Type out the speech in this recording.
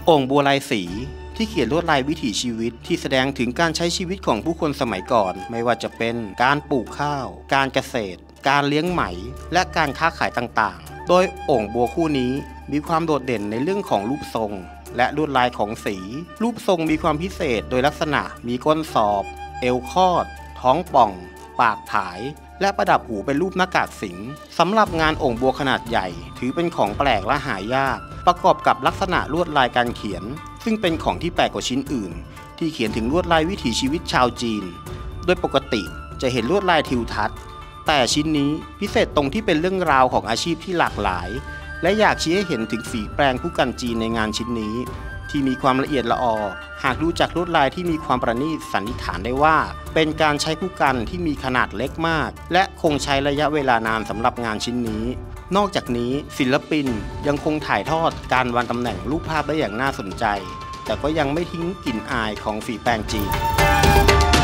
องค์บัวลายสีที่เขียนลวดลายวิถีชีวิตที่แสดงถึงการใช้ชีวิตของผู้คนสมัยก่อนไม่ว่าจะเป็นการปลูกข้าวการเกษตรการเลี้ยงไหมและการค้าขายต่างๆโดยองค์บัวคู่นี้มีความโดดเด่นในเรื่องของรูปทรงและลวดลายของสีรูปทรงมีความพิเศษโดยลักษณะมีก้นสอบเอวคอดท้องป่องปากผายและประดับหูเป็นรูปหน้ากากสิงสำหรับงานองค์บัวขนาดใหญ่ถือเป็นของแปลกและหายากประกอบกับลักษณะลวดลายการเขียนซึ่งเป็นของที่แปลกกว่าชิ้นอื่นที่เขียนถึงลวดลายวิถีชีวิตชาวจีนโดยปกติจะเห็นลวดลายทิวทัศน์แต่ชิ้นนี้พิเศษตรงที่เป็นเรื่องราวของอาชีพที่หลากหลายและอยากชี้ให้เห็นถึงฝีแปรงผู้กันจีนในงานชิ้นนี้ที่มีความละเอียดละออหากดูจากลวดลายที่มีความประณีตสันนิษฐานได้ว่าเป็นการใช้ผู้กันที่มีขนาดเล็กมากและคงใช้ระยะเวลานานสำหรับงานชิ้นนี้นอกจากนี้ศิลปินยังคงถ่ายทอดการวางตำแหน่งรูปภาพได้อย่างน่าสนใจแต่ก็ยังไม่ทิ้งกลิ่นอายของฝีแปรงจีน